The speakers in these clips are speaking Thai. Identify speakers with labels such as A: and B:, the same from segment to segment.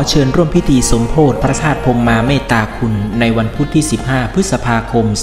A: เชิญร่วมพิธีสมโภชพระธาตุพรหมมาเมตตาคุณในวันพุธที่15พฤษภาคม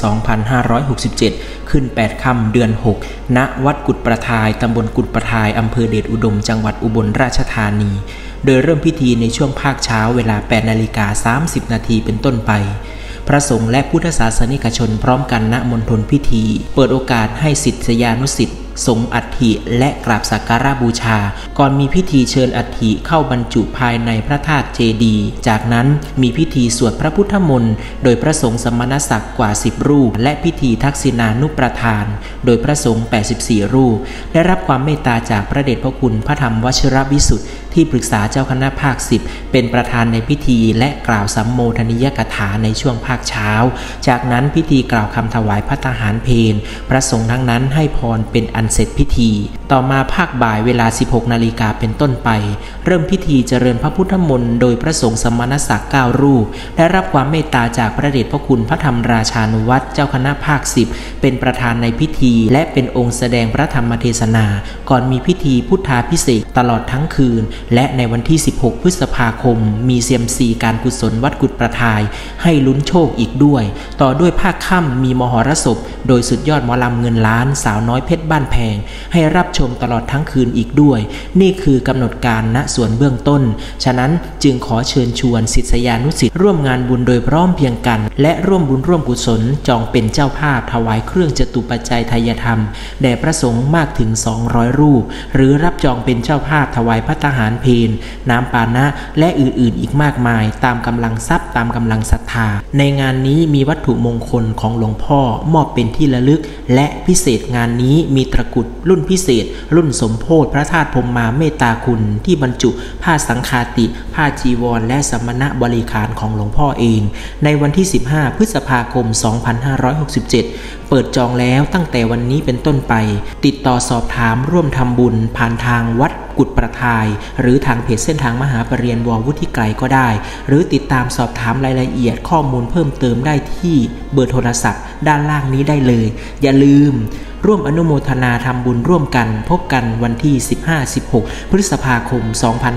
A: 2567ขึ้น8ค่ำเดือน6ณวัดกุฎประทายตำบลกุฎประทายอำเภอเดชอุดมจังหวัดอุบลราชธานีโดยเริ่มพิธีในช่วงภาคเช้าเวลา 8:30 น.เป็นต้นไปพระสงฆ์และพุทธศาสนิกชนพร้อมกันณมณฑลพิธีเปิดโอกาสให้ศิษยานุศิษย์สงอัฐิและกราบสักการะบูชาก่อนมีพิธีเชิญอัฐิเข้าบรรจุภายในพระธาตุเจดีย์จากนั้นมีพิธีสวดพระพุทธมนต์โดยพระสงฆ์สมณศักดิ์กว่า10รูปและพิธีทักษิณานุประทานโดยพระสงฆ์84รูปได้รับความเมตตาจากพระเดชพระคุณพระธรรมวชิรวิสุทธิ์ที่ปรึกษาเจ้าคณะภาค10เป็นประธานในพิธีและกล่าวสัมโมทนิยกถาในช่วงภาคเช้าจากนั้นพิธีกล่าวคำถวายภัตตาหารเพลพระสงฆ์ทั้งนั้นให้พรเป็นอันเสร็จพิธีต่อมาภาคบ่ายเวลา 16 นาฬิกาเป็นต้นไปเริ่มพิธีเจริญพระพุทธมนต์โดยพระสงฆ์สมณศักดิ์9รูปได้รับความเมตตาจากพระเดชพระคุณพระธรรมราชานุวัตรเจ้าคณะภาค10เป็นประธานในพิธีและเป็นองค์แสดงพระธรรมเทศนาก่อนมีพิธีพุทธาภิเษกตลอดทั้งคืนและในวันที่16พฤษภาคมมีเซียมซีการกุศลวัดกุฎประทายให้ลุ้นโชคอีกด้วยต่อด้วยภาคค่ำมีมหรสพโดยสุดยอดหมอลำเงินล้านสาวน้อยเพชรบ้านแพงให้รับชมตลอดทั้งคืนอีกด้วยนี่คือกำหนดการณส่วนเบื้องต้นฉะนั้นจึงขอเชิญชวนศิษยานุศิษย์ร่วมงานบุญโดยพร้อมเพรียงกันและร่วมบุญร่วมกุศลจองเป็นเจ้าภาพถวายเครื่องจตุปัจจัยทายธรรมแด่พระสงฆ์มากถึง200รูปหรือรับจองเป็นเจ้าภาพถวายภัตตาหารเพลน้ำปานะและอื่นๆอีกมากมายตามกำลังทรัพย์ตามกำลังศรัทธาในงานนี้มีวัตถุมงคลของหลวงพ่อมอบเป็นที่ระลึกและพิเศษงานนี้มีตะกรุดรุ่นพิเศษรุ่นสมโภชพระธาตุพรหมมาเมตตาคุณที่บรรจุผ้าสังฆาติผ้าจีวรและสมณบริขารของหลวงพ่อเองในวันที่15พฤษภาคม2567เปิดจองแล้วตั้งแต่วันนี้เป็นต้นไปติดต่อสอบถามร่วมทำบุญผ่านทางวัดกุฎประทายหรือทางเพจเส้นทางมหาปรริญญาวุฒิไกรก็ได้หรือติดตามสอบถามรายละเอียดข้อมูลเพิ่มเติมได้ที่เบอร์โทรศัพท์ด้านล่างนี้ได้เลยอย่าลืมร่วมอนุโมทนาทำบุญร่วมกันพบกันวันที่15-16พฤษภาคม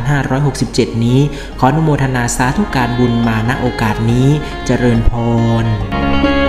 A: 2567นี้ขออนุโมทนาสาธุการบุญมาณโอกาสนี้เจริญพร